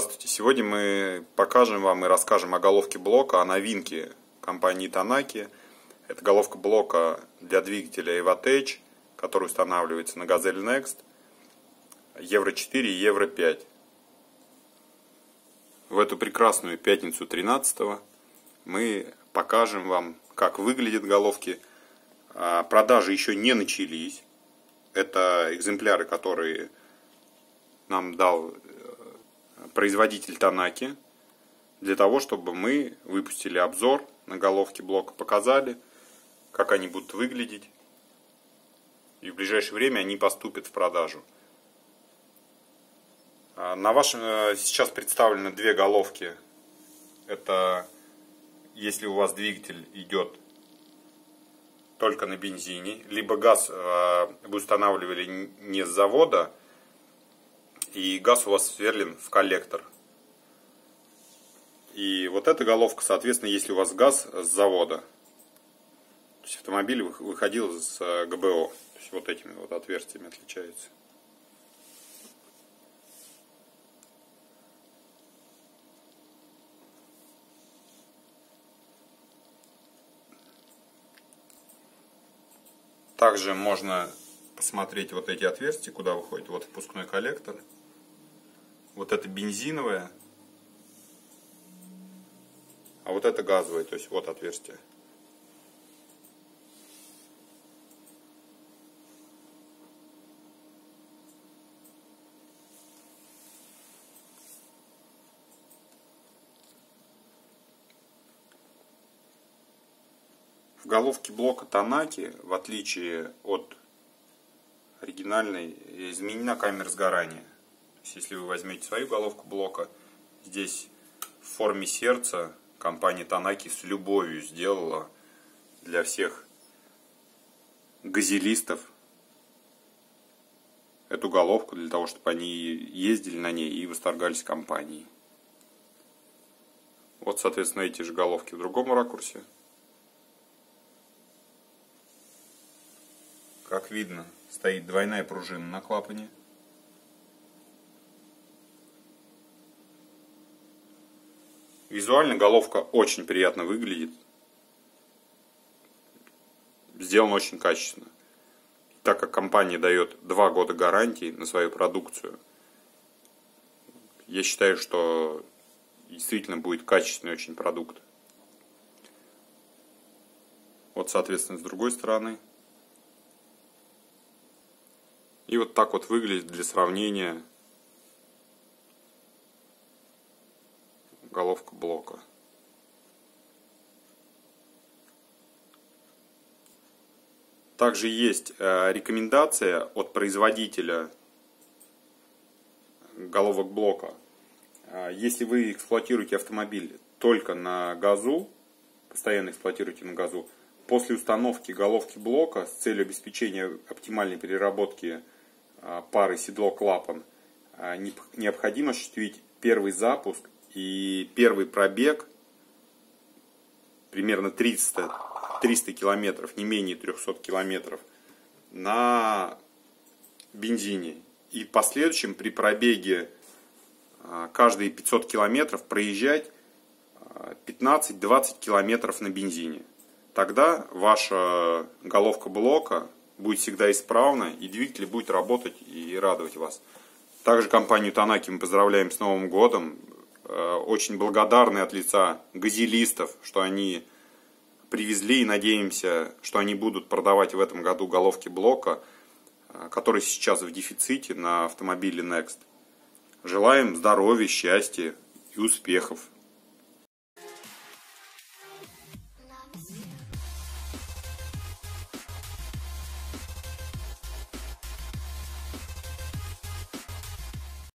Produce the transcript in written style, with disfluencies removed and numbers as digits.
Здравствуйте! Сегодня мы покажем вам и расскажем о головке блока, о новинке компании Tanak. Это головка блока для двигателя EvoTech, который устанавливается на Gazelle Next, Евро 4 и Евро 5. В эту прекрасную пятницу 13-го мы покажем вам, как выглядят головки. Продажи еще не начались. Это экземпляры, которые нам дал производитель Tanak, для того, чтобы мы выпустили обзор на головки блока, показали, как они будут выглядеть, и в ближайшее время они поступят в продажу. Сейчас представлены две головки. Это если у вас двигатель идет только на бензине, либо газ вы устанавливали не с завода, и газ у вас сверлен в коллектор. И вот эта головка, соответственно, если у вас газ с завода, то есть автомобиль выходил с ГБО, то есть вот этими вот отверстиями отличается. Также можно посмотреть вот эти отверстия, куда выходит. Вот впускной коллектор. Вот это бензиновое, а вот это газовое, то есть вот отверстие. В головке блока Tanak, в отличие от оригинальной, изменена камера сгорания. Если вы возьмете свою головку блока, здесь в форме сердца компания Tanak с любовью сделала для всех газелистов эту головку, для того, чтобы они ездили на ней и восторгались компанией. Вот, соответственно, эти же головки в другом ракурсе. Как видно, стоит двойная пружина на клапане. Визуально головка очень приятно выглядит. Сделана очень качественно. Так как компания дает 2 года гарантии на свою продукцию, я считаю, что действительно будет качественный очень продукт. Вот, соответственно, с другой стороны. И вот так вот выглядит для сравнения головка блока. Также есть рекомендация от производителя головок блока. Если вы эксплуатируете автомобиль только на газу, постоянно эксплуатируете на газу, после установки головки блока с целью обеспечения оптимальной переработки пары седло-клапан необходимо осуществить первый запуск и первый пробег примерно 300 километров, не менее 300 километров на бензине. И в последующем при пробеге каждые 500 километров проезжать 15-20 километров на бензине. Тогда ваша головка блока будет всегда исправна, и двигатель будет работать и радовать вас. Также компанию Tanak мы поздравляем с Новым годом. Очень благодарны от лица газелистов, что они привезли, и надеемся, что они будут продавать в этом году головки блока, которые сейчас в дефиците на автомобиле Next. Желаем здоровья, счастья и успехов.